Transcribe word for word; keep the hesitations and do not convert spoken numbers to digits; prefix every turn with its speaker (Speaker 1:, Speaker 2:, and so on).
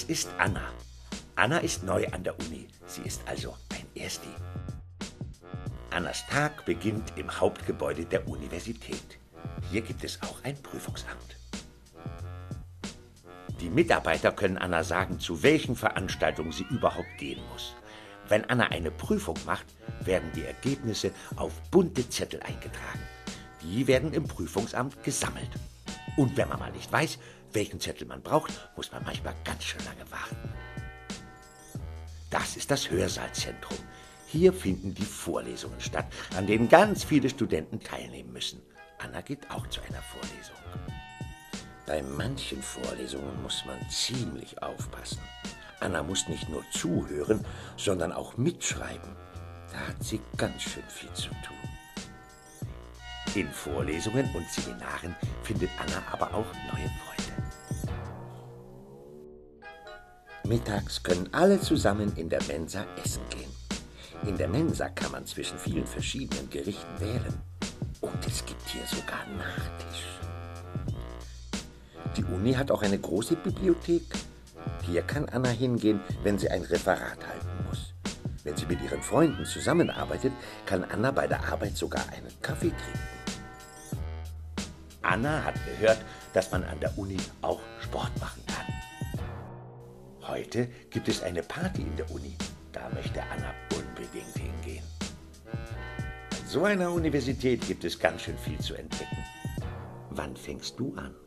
Speaker 1: Das ist Anna. Anna ist neu an der Uni. Sie ist also ein Ersti. Annas Tag beginnt im Hauptgebäude der Universität. Hier gibt es auch ein Prüfungsamt. Die Mitarbeiter können Anna sagen, zu welchen Veranstaltungen sie überhaupt gehen muss. Wenn Anna eine Prüfung macht, werden die Ergebnisse auf bunte Zettel eingetragen. Die werden im Prüfungsamt gesammelt. Und wenn man mal nicht weiß, welchen Zettel man braucht, muss man manchmal ganz schön lange warten. Das ist das Hörsaalzentrum. Hier finden die Vorlesungen statt, an denen ganz viele Studenten teilnehmen müssen. Anna geht auch zu einer Vorlesung. Bei manchen Vorlesungen muss man ziemlich aufpassen. Anna muss nicht nur zuhören, sondern auch mitschreiben. Da hat sie ganz schön viel zu tun. In Vorlesungen und Seminaren findet Anna aber auch neue Freunde. Mittags können alle zusammen in der Mensa essen gehen. In der Mensa kann man zwischen vielen verschiedenen Gerichten wählen. Und es gibt hier sogar Nachtisch. Die Uni hat auch eine große Bibliothek. Hier kann Anna hingehen, wenn sie ein Referat halten muss. Wenn sie mit ihren Freunden zusammenarbeitet, kann Anna bei der Arbeit sogar einen Kaffee trinken. Anna hat gehört, dass man an der Uni auch Sport machen kann. Heute gibt es eine Party in der Uni. Da möchte Anna unbedingt hingehen. An so einer Universität gibt es ganz schön viel zu entdecken. Wann fängst du an?